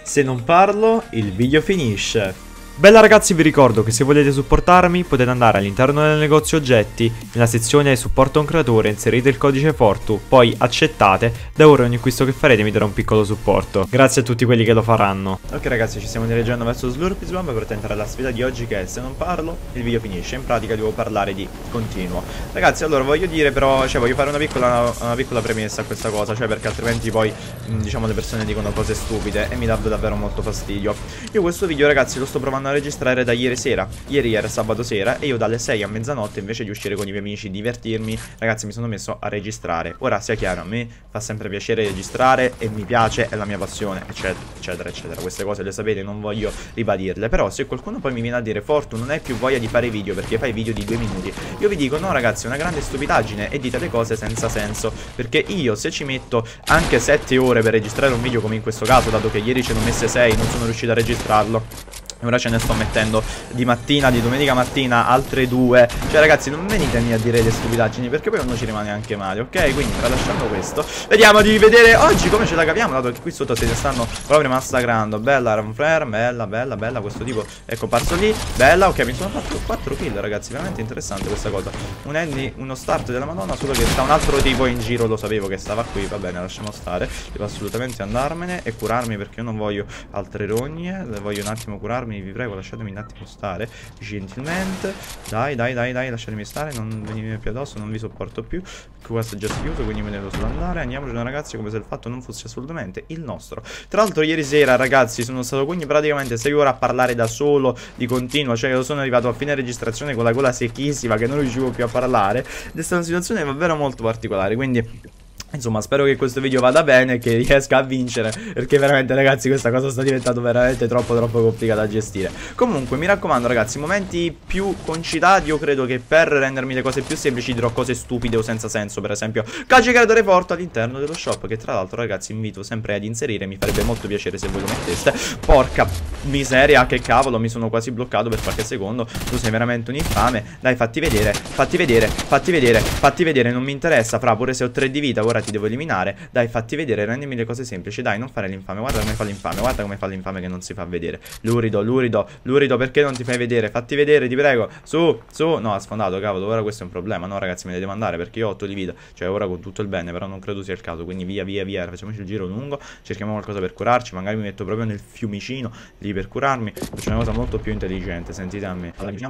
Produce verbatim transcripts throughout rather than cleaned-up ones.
Se non parlo, il video finisce. Bella ragazzi, vi ricordo che se volete supportarmi potete andare all'interno del negozio oggetti, nella sezione supporta un creatore, inserite il codice Fortu, poi accettate, da ora ogni acquisto che farete mi darà un piccolo supporto. Grazie a tutti quelli che lo faranno. Ok ragazzi, ci stiamo dirigendo verso Slurpee Swamp per tentare la sfida di oggi, che è se non parlo il video finisce. In pratica devo parlare di continuo. Ragazzi, allora voglio dire però, cioè voglio fare una piccola, una piccola premessa a questa cosa, cioè perché altrimenti poi diciamo le persone dicono cose stupide e mi dà davvero molto fastidio. Io questo video ragazzi lo sto provando a registrare da ieri sera. Ieri era sabato sera e io dalle sei a mezzanotte, invece di uscire con i miei amici, divertirmi, ragazzi mi sono messo a registrare. Ora sia chiaro, a me fa sempre piacere registrare e mi piace, è la mia passione, eccetera eccetera eccetera. Queste cose le sapete, non voglio ribadirle. Però se qualcuno poi mi viene a dire Fortu non hai più voglia di fare video perché fai video di due minuti, io vi dico no ragazzi, è una grande stupidaggine e dite le cose senza senso. Perché io se ci metto anche sette ore per registrare un video, come in questo caso, dato che ieri ce ne ho messe sei, non sono riuscito a registrarlo, ora ce ne sto mettendo di mattina, di domenica mattina altre due. Cioè ragazzi non venitemi a dire le stupidaggini, perché poi uno ci rimane anche male, ok? Quindi tralasciando questo, vediamo di vedere oggi come ce la capiamo, dato che qui sotto se ne stanno proprio massacrando. Bella Ramflare, bella, bella, bella. Questo tipo è comparso lì, bella. Ok, mi sono fatto quattro kill ragazzi, veramente interessante questa cosa. Un Andy, uno start della madonna, solo che sta un altro tipo in giro, lo sapevo che stava qui. Va bene, lasciamo stare, devo assolutamente andarmene e curarmi, perché io non voglio altre rogne, voglio un attimo curarmi. Vi prego, lasciatemi un attimo stare gentilmente. Dai, dai, dai, dai, lasciatemi stare. Non venite più addosso, non vi sopporto più. Questo è già chiuso, quindi me ne devo solo andare. Andiamocene ragazzi, come se il fatto non fosse assolutamente il nostro. Tra l'altro ieri sera ragazzi sono stato quindi praticamente sei ore a parlare da solo di continuo. Cioè io sono arrivato a fine registrazione con la gola secchissima, che non riuscivo più a parlare. Ed è stata una situazione davvero molto particolare, quindi insomma spero che questo video vada bene e che riesca a vincere, perché veramente ragazzi questa cosa sta diventando veramente troppo troppo complicata da gestire. Comunque mi raccomando ragazzi, momenti più concitati. Io credo che per rendermi le cose più semplici dirò cose stupide o senza senso. Per esempio codice creatore Fortu all'interno dello shop, che tra l'altro ragazzi invito sempre ad inserire. Mi farebbe molto piacere se voi lo metteste. Porca miseria, che cavolo, mi sono quasi bloccato per qualche secondo. Tu sei veramente un infame. Dai, fatti vedere, fatti vedere, fatti vedere, fatti vedere. Non mi interessa, fra, pure se ho tre di vita ora ti devo eliminare. Dai, fatti vedere, rendimi le cose semplici. Dai, non fare l'infame, guarda come fa l'infame. Guarda come fa l'infame che non si fa vedere. Lurido, lurido, lurido, perché non ti fai vedere? Fatti vedere, ti prego. Su, su. No, ha sfondato, cavolo, ora questo è un problema. No ragazzi, me ne devo andare perché io ho otto di vita. Cioè ora con tutto il bene, però non credo sia il caso. Quindi via, via, via, facciamoci il giro lungo. Cerchiamo qualcosa per curarci. Magari mi metto proprio nel fiumicino lì per curarmi. Faccio una cosa molto più intelligente, sentite a me.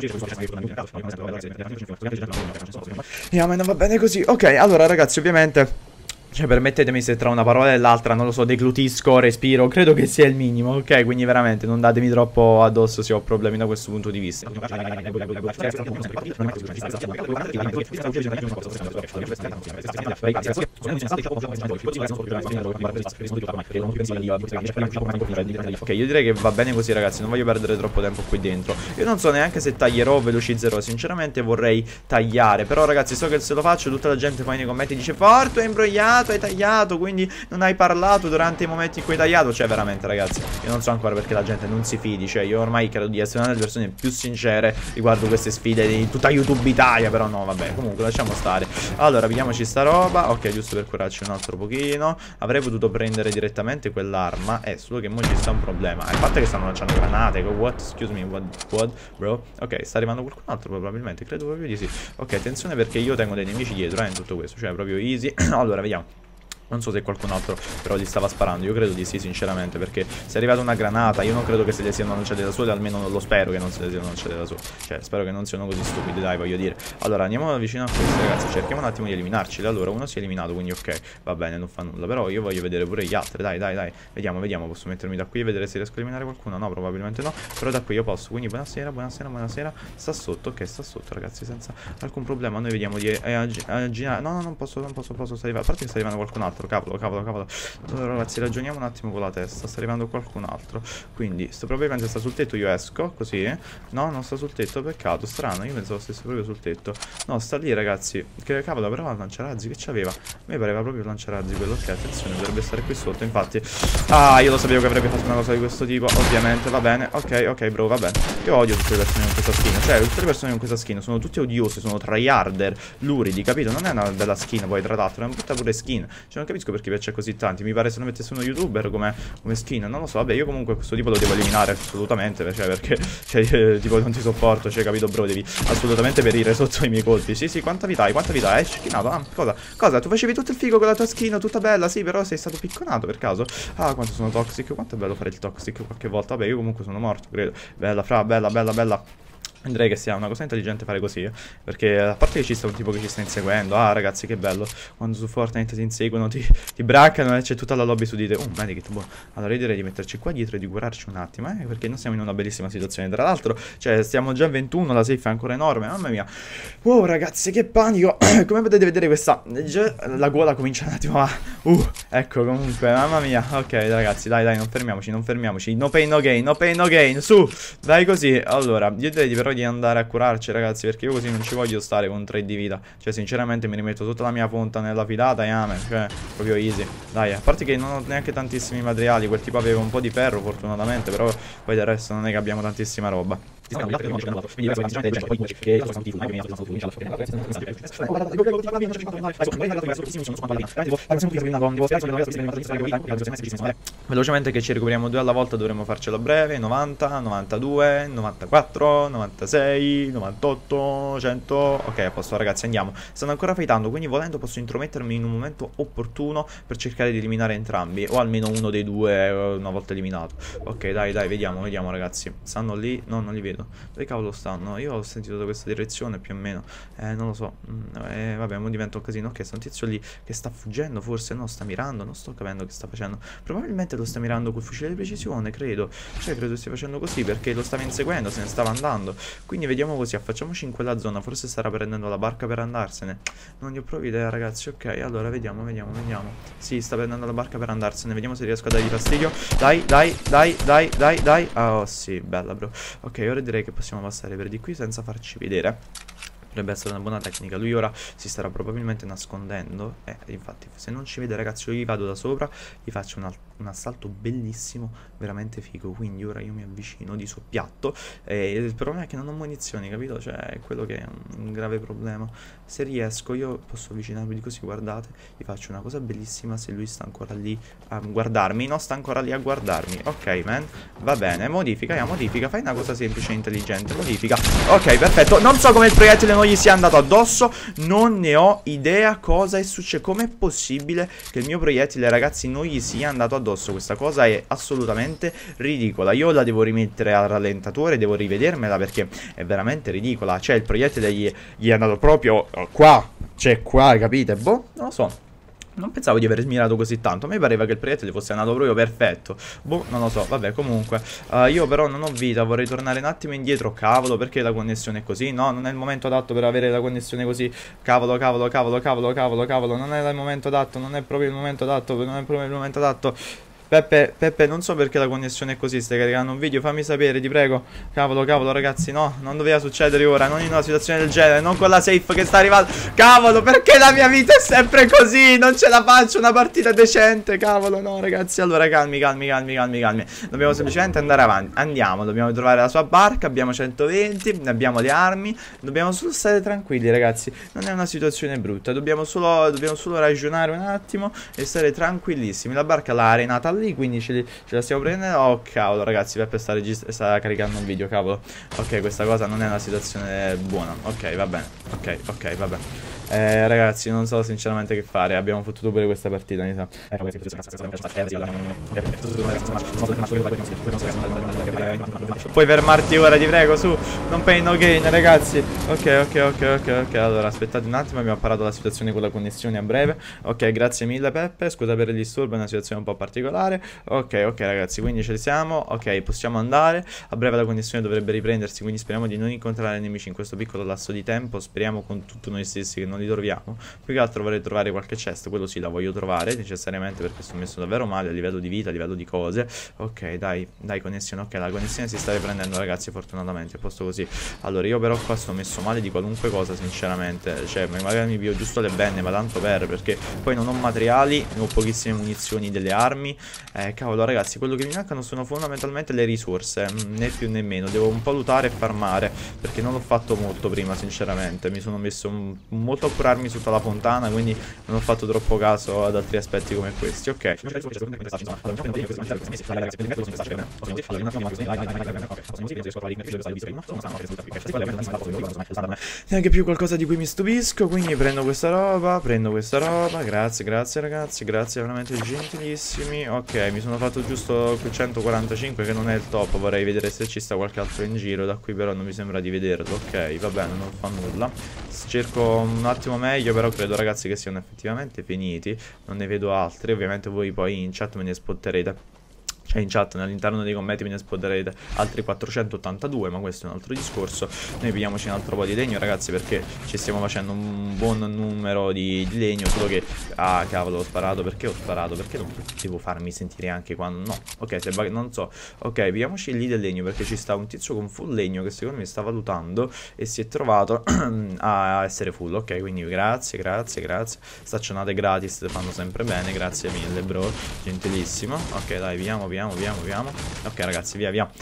E a me non va bene così. Ok, allora ragazzi, ovviamente, cioè permettetemi se tra una parola e l'altra, non lo so, deglutisco, respiro, credo che sia il minimo, ok? Quindi veramente non datemi troppo addosso se ho problemi da questo punto di vista. Ok, io direi che va bene così ragazzi, non voglio perdere troppo tempo qui dentro. Io non so neanche se taglierò o velocizzerò, sinceramente vorrei tagliare. Però ragazzi, so che se lo faccio tutta la gente poi nei commenti dice Fortu è imbrogliato, hai tagliato, quindi non hai parlato durante i momenti in cui hai tagliato. Cioè veramente ragazzi, io non so ancora perché la gente non si fidi. Cioè io ormai credo di essere una delle persone più sincere riguardo queste sfide di tutta YouTube Italia. Però no, vabbè, comunque lasciamo stare. Allora, vediamoci sta roba. Ok, giusto per curarci un altro pochino. Avrei potuto prendere direttamente quell'arma, è solo che mo ci sta un problema. Il fatto è che stanno lanciando granate. What? Excuse me, what? What? Bro? Ok, sta arrivando qualcun altro probabilmente, credo proprio di sì. Ok, attenzione perché io tengo dei nemici dietro eh, in tutto questo. Cioè proprio easy. Allora, vediamo. Non so se qualcun altro però gli stava sparando. Io credo di sì sinceramente, perché se è arrivata una granata io non credo che se le siano lanciate da sole. Almeno non lo spero che non se le siano lanciate da sole. Cioè spero che non siano così stupidi, dai, voglio dire. Allora andiamo vicino a questi ragazzi, cerchiamo un attimo di eliminarci. Allora uno si è eliminato, quindi ok, va bene, non fa nulla. Però io voglio vedere pure gli altri, dai dai dai. Vediamo, vediamo, posso mettermi da qui e vedere se riesco a eliminare qualcuno. No, probabilmente no, però da qui io posso. Quindi buonasera, buonasera, buonasera. Sta sotto, ok, sta sotto ragazzi, senza alcun problema. Noi vediamo di aggiornare. No, no, non posso, non posso, posso, sta arrivando. A parte che sta arrivando qualcun altro, cavolo, cavolo, cavolo. Allora ragazzi, ragioniamo un attimo con la testa. Sta arrivando qualcun altro, quindi sto probabilmente sta sul tetto. Io esco così, eh? No, non sta sul tetto, peccato, strano. Io pensavo stesse proprio sul tetto. No, sta lì ragazzi. Che cavolo, però il lanciarazzi che c'aveva? A me pareva proprio il lanciarazzi quello. Ok, attenzione, dovrebbe stare qui sotto. Infatti, ah, io lo sapevo che avrebbe fatto una cosa di questo tipo. Ovviamente, va bene. Ok, ok bro, va bene. Io odio tutte le persone con questa skin. Cioè, tutte le persone con questa skin sono tutte odiose. Sono tryharder, luridi, capito? Non è una bella skin poi, tra l'altro, è una brutta pure skin. Cioè, non capisco perché piace così tanti. Mi pare se lo mettesse uno youtuber come, come skin. Non lo so, vabbè, io comunque questo tipo lo devo eliminare assolutamente. Cioè, perché, cioè, eh, tipo, non ti sopporto. Cioè, capito, bro, devi assolutamente perire sotto i miei colpi. Sì, sì, quanta vita hai, quanta vita hai? Scinato, ah, cosa? Cosa? Tu facevi tutto il figo con la tua skin, tutta bella, sì, però sei stato picconato per caso. Ah, quanto sono toxic, quanto è bello fare il toxic qualche volta. Vabbè, io comunque sono morto, credo. Bella, fra, bella, bella, bella. Direi che sia una cosa intelligente fare così, eh? Perché a parte che ci sta un tipo che ci sta inseguendo. Ah, ragazzi, che bello. Quando su Fortnite ti inseguono, ti, ti braccano e c'è tutta la lobby su di te. Oh, medikit, buono. Allora io direi di metterci qua dietro e di curarci un attimo, eh? Perché non siamo in una bellissima situazione. Tra l'altro, cioè, stiamo già a ventuno, la safe è ancora enorme. Mamma mia. Wow, ragazzi, che panico. Come potete vedere questa... Già la gola comincia un attimo a... Uh, ecco, comunque, mamma mia. Ok, ragazzi, dai, dai, non fermiamoci, non fermiamoci. No pain, no gain, no pain, no gain. Su, dai così. Allora, io direi però di andare a curarci, ragazzi, perché io così non ci voglio stare con tre di vita. Cioè, sinceramente mi rimetto tutta la mia punta nella filata e amen. Cioè, proprio easy. Dai, a parte che non ho neanche tantissimi materiali. Quel tipo aveva un po' di ferro, fortunatamente. Però poi del resto non è che abbiamo tantissima roba. Velocemente che ci recuperiamo due alla volta, dovremmo farcelo a breve. Novanta, novantadue, novantaquattro, novantasei, novantotto, cento. Ok, a posto, ragazzi, andiamo. Stanno ancora fightando, quindi volendo posso intromettermi in un momento opportuno per cercare di eliminare entrambi, o almeno uno dei due una volta eliminato. Ok, dai, dai, vediamo, vediamo, ragazzi. Stanno lì? No, non li vedo. Dove cavolo stanno? Io ho sentito da questa direzione più o meno. Eh, non lo so. Eh, vabbè, ora diventa un casino. Ok, sta un tizio lì che sta fuggendo, forse. No, sta mirando. Non sto capendo che sta facendo. Probabilmente lo sta mirando col fucile di precisione, credo. Cioè, credo stia facendo così perché lo stava inseguendo, se ne stava andando. Quindi vediamo così, affacciamoci in quella zona. Forse starà prendendo la barca per andarsene. Non ne ho proprio idea, ragazzi. Ok, allora vediamo, vediamo, vediamo. Sì, sta prendendo la barca per andarsene. Vediamo se riesco a dargli fastidio. Dai, dai, dai, dai, dai, dai. Oh, sì, bella, bro. Ok, ora direi che possiamo passare per di qui senza farci vedere. Potrebbe essere una buona tecnica. Lui ora si starà probabilmente nascondendo. Eh, infatti, se non ci vede, ragazzi, io gli vado da sopra, gli faccio un, un assalto bellissimo, veramente figo. Quindi ora io mi avvicino di soppiatto. E il problema è che non ho munizioni, capito? Cioè, è quello che è un grave problema. Se riesco, io posso avvicinarmi di così, guardate. Gli faccio una cosa bellissima se lui sta ancora lì a guardarmi. No, sta ancora lì a guardarmi. Ok, man. Va bene, modifica, ja, modifica. Fai una cosa semplice e intelligente. Modifica. Ok, perfetto. Non so come il proiettile non gli sia andato addosso, non ne ho idea cosa è successo. Com'è possibile che il mio proiettile, ragazzi, non gli sia andato addosso? Questa cosa è assolutamente ridicola. Io la devo rimettere al rallentatore, devo rivedermela perché è veramente ridicola. Cioè il proiettile gli, gli è andato proprio qua, cioè qua, capite? Boh, non lo so. Non pensavo di aver smirato così tanto. A me pareva che il proiettile fosse andato proprio perfetto. Boh, non lo so. Vabbè, comunque uh, io però non ho vita. Vorrei tornare un attimo indietro. Cavolo, perché la connessione è così? No, non è il momento adatto per avere la connessione così. Cavolo, cavolo, cavolo, cavolo, cavolo, cavolo. Non è il momento adatto. Non è proprio il momento adatto. Non è proprio il momento adatto. Peppe, Peppe, non so perché la connessione è così. Stai caricando un video, fammi sapere, ti prego. Cavolo, cavolo, ragazzi, no, non doveva succedere ora. Non in una situazione del genere, non con la safe che sta arrivando. Cavolo, perché la mia vita è sempre così? Non ce la faccio una partita decente. Cavolo, no, ragazzi. Allora, calmi, calmi, calmi, calmi, calmi. Dobbiamo semplicemente andare avanti. Andiamo, dobbiamo trovare la sua barca. Abbiamo centoventi, abbiamo le armi. Dobbiamo solo stare tranquilli, ragazzi. Non è una situazione brutta. Dobbiamo solo, dobbiamo solo ragionare un attimo e stare tranquillissimi. La barca l'ha arenata lì, quindi ce, li, ce la stiamo prendendo. Oh cavolo, ragazzi, Peppe sta, sta caricando un video, cavolo. Ok, questa cosa non è una situazione buona. Ok, va bene. Ok, ok, va bene. Eh, ragazzi, non so sinceramente che fare. Abbiamo fottuto pure questa partita, mi sa. Puoi fermarti ora, ti prego, su. Non pay no gain, ragazzi. Ok, ok, ok, ok, ok. Allora, aspettate un attimo, abbiamo parato la situazione con la connessione a breve. Ok, grazie mille, Peppe. Scusa per il disturbo, è una situazione un po' particolare. Ok, ok, ragazzi, quindi ci siamo. Ok, possiamo andare. A breve la connessione dovrebbe riprendersi, quindi speriamo di non incontrare nemici in questo piccolo lasso di tempo. Speriamo con tutto noi stessi che non li troviamo. Più che altro vorrei trovare qualche chest. Quello sì, la voglio trovare necessariamente perché sono messo davvero male a livello di vita, a livello di cose. Ok, dai, dai, connessione. Ok, la connessione si sta riprendendo, ragazzi, fortunatamente. A posto così. Allora, io però qua sto messo male di qualunque cosa, sinceramente. Cioè, magari mi pio giusto le benne, ma tanto per, perché poi non ho materiali, ho pochissime munizioni delle armi. Eh, cavolo, ragazzi, quello che mi mancano sono fondamentalmente le risorse, né più né meno. Devo un po' lootare e farmare, perché non l'ho fatto molto prima, sinceramente. Mi sono messo un, molto molto a curarmi sotto la fontana, quindi non ho fatto troppo caso ad altri aspetti come questi. Ok. Neanche più qualcosa di cui mi stupisco, quindi prendo questa roba, prendo questa roba. Grazie, grazie ragazzi, grazie, veramente gentilissimi. Ok, mi sono fatto giusto centoquarantacinque, che non è il top. Vorrei vedere se ci sta qualche altro in giro, da qui però non mi sembra di vederlo. Ok, va bene, non fa nulla. Cerco un attimo meglio, però credo ragazzi che siano effettivamente finiti. Non ne vedo altri, ovviamente voi poi in chat me ne spotterete. Cioè in chat, all'interno dei commenti me ne spotterete altri quattrocentottantadue, ma questo è un altro discorso. Noi pigliamoci un altro po' di legno ragazzi, perché ci stiamo facendo un buon numero di, di legno. Solo che, ah cavolo, ho sparato. Perché ho sparato? Perché non devo farmi sentire anche quando no? Ok, se non so. Ok, pigliamoci lì del legno, perché ci sta un tizio con full legno che secondo me sta valutando e si è trovato a essere full. Ok, quindi grazie, grazie, grazie. Staccionate gratis fanno sempre bene, grazie mille bro, gentilissimo. Ok dai, vediamo, vediamo, vediamo, vediamo. Ok ragazzi, via, via.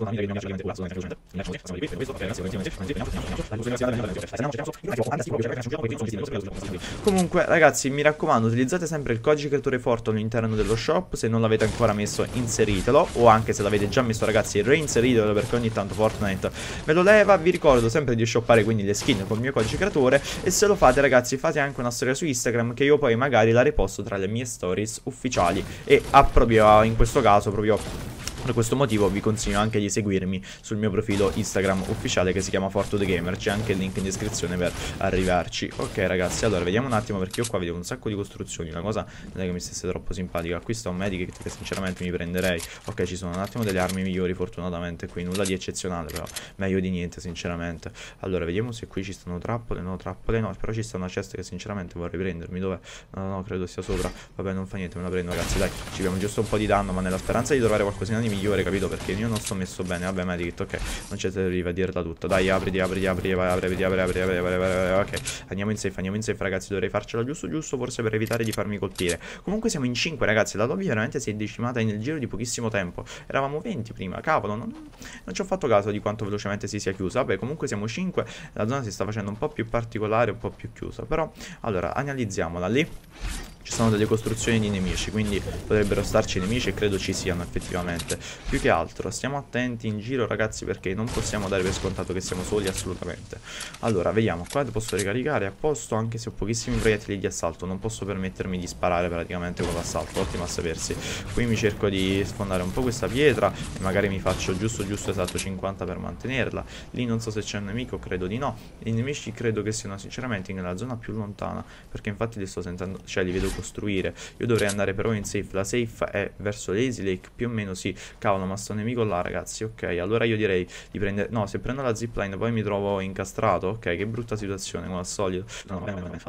Comunque ragazzi, mi raccomando, utilizzate sempre il codice creatore Forte all'interno dello shop. Se non l'avete ancora messo, inseritelo. O anche se l'avete già messo ragazzi, reinseritelo, perché ogni tanto Fortnite ve lo leva. Vi ricordo sempre di shoppare quindi le skin con il mio codice creatore. E se lo fate ragazzi, fate anche una storia su Instagram, che io poi magari la riposto tra le mie stories ufficiali. E a proprio in questo caso proprio per questo motivo vi consiglio anche di seguirmi sul mio profilo Instagram ufficiale, che si chiama FortuTheGamer. C'è anche il link in descrizione per arrivarci. Ok ragazzi, allora vediamo un attimo, perché io qua vedo un sacco di costruzioni. Una cosa non è che mi stesse troppo simpatica. Qui sta un medikit che sinceramente mi prenderei. Ok, ci sono un attimo delle armi migliori fortunatamente qui, nulla di eccezionale, però meglio di niente sinceramente. Allora vediamo se qui ci stanno trappole. No, trappole no, però ci sta una cesta che sinceramente vorrei prendermi. Dov'è? No, no, credo sia sopra. Vabbè, non fa niente, me la prendo ragazzi, dai. Ci abbiamo giusto un po' di danno, ma nella speranza di trovare qualcosina di migliore, capito? Perché io non sto messo bene. Vabbè, medikit, ok, non c'è da arriva a dirla tutta. Dai, apriti, apriti, apriti, apriti, apriti, apriti, apriti. Ok, andiamo in safe, andiamo in safe ragazzi. Dovrei farcela giusto giusto, forse per evitare di farmi colpire. Comunque siamo in cinque ragazzi. La lobby veramente si è decimata nel giro di pochissimo tempo. Eravamo venti prima, cavolo. Non, non ci ho fatto caso di quanto velocemente si sia chiusa. Vabbè, comunque siamo cinque. La zona si sta facendo un po' più particolare, un po' più chiusa. Però, allora, analizziamola lì. Ci sono delle costruzioni di nemici, quindi potrebbero starci nemici, e credo ci siano effettivamente. Più che altro stiamo attenti in giro ragazzi, perché non possiamo dare per scontato che siamo soli assolutamente. Allora vediamo, qua posso ricaricare a posto, anche se ho pochissimi proiettili di assalto. Non posso permettermi di sparare praticamente con l'assalto, ottimo a sapersi. Qui mi cerco di sfondare un po' questa pietra e magari mi faccio giusto giusto esatto cinquanta per mantenerla. Lì non so se c'è un nemico, credo di no. I nemici credo che siano sinceramente nella zona più lontana, perché infatti li sto sentendo, cioè li vedo costruire. Io dovrei andare però in safe. La safe è verso Lazy Lake, più o meno sì. Cavolo, ma sto nemico là ragazzi. Ok, allora io direi di prendere, no, se prendo la zipline poi mi trovo incastrato. Ok, che brutta situazione come al solito. No, no, no, no.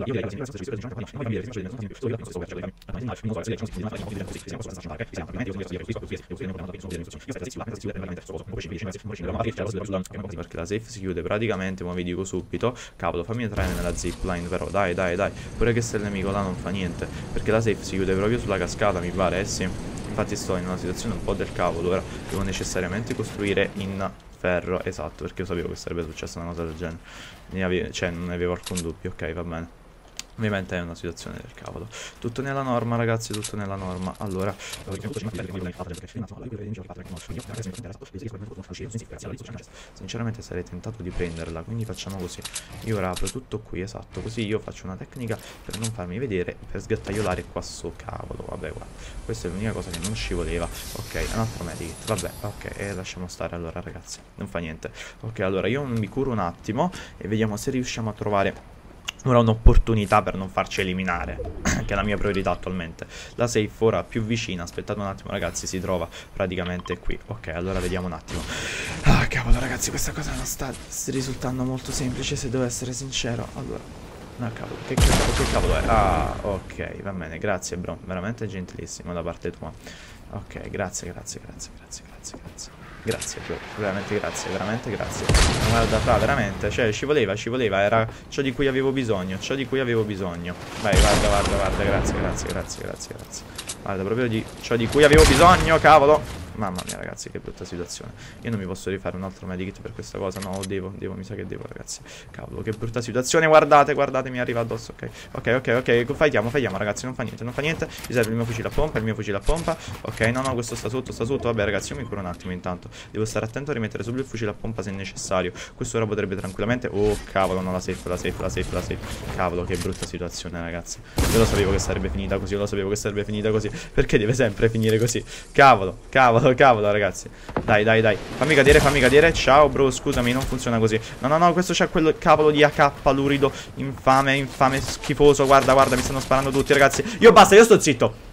Perché la safe si chiude praticamente, ma vi dico subito. Cavolo, fammi entrare nella zipline però. Dai, dai, dai. Pure che se il nemico là non fa niente, perché la safe si chiude proprio sulla cascata, mi pare, eh sì. Infatti sto in una situazione un po' del cavolo. Ora devo necessariamente costruire in ferro, esatto, perché io sapevo che sarebbe successa una cosa del genere. Ne avevo, cioè non ne avevo alcun dubbio. Ok, va bene. Ovviamente è una situazione del cavolo. Tutto nella norma ragazzi, tutto nella norma. Allora sinceramente sarei tentato di prenderla, quindi facciamo così. Io ora apro tutto qui, esatto. Così io faccio una tecnica per non farmi vedere, per sgattaiolare qua su. Cavolo, vabbè guarda, questa è l'unica cosa che non ci voleva. Ok, un altro medikit, vabbè, ok, e lasciamo stare allora ragazzi, non fa niente. Ok, allora io mi curo un attimo e vediamo se riusciamo a trovare ora un'opportunità per non farci eliminare, che è la mia priorità attualmente. La safe ora più vicina, aspettate un attimo ragazzi, si trova praticamente qui. Ok, allora vediamo un attimo. Ah cavolo ragazzi, questa cosa non sta risultando molto semplice, se devo essere sincero. Allora, no cavolo, che cavolo, che cavolo è? Ah, ok, va bene, grazie bro, veramente gentilissimo da parte tua. Ok, grazie, grazie, grazie, grazie, grazie, grazie. Grazie, bro, veramente grazie, veramente grazie. Guarda, fra, veramente, cioè, ci voleva, ci voleva, era ciò di cui avevo bisogno, ciò di cui avevo bisogno. Vai, guarda, guarda, guarda, grazie, grazie, grazie, grazie, grazie. Guarda, proprio di ciò di cui avevo bisogno, cavolo. Mamma mia ragazzi, che brutta situazione. Io non mi posso rifare un altro medikit per questa cosa. No, devo, devo, mi sa che devo ragazzi. Cavolo, che brutta situazione. Guardate, guardate, mi arriva addosso. Ok, ok, ok, ok, fightiamo, fightiamo ragazzi. Non fa niente, non fa niente. Mi serve il mio fucile a pompa, il mio fucile a pompa. Ok, no, no, questo sta sotto, sta sotto. Vabbè ragazzi, io mi curo un attimo intanto. Devo stare attento a rimettere subito il fucile a pompa se necessario. Questo ora potrebbe tranquillamente... Oh, cavolo, no, la safe, la safe, la safe, la safe. Cavolo, che brutta situazione ragazzi. Io lo sapevo che sarebbe finita così, io lo sapevo che sarebbe finita così. Perché deve sempre finire così? Cavolo, cavolo, cavolo ragazzi. Dai, dai, dai. Fammi cadere, fammi cadere. Ciao, bro, scusami, non funziona così. No, no, no, questo c'è quel cavolo di A K lurido. Infame, infame, schifoso. Guarda, guarda, mi stanno sparando tutti, ragazzi. Io basta, io sto zitto.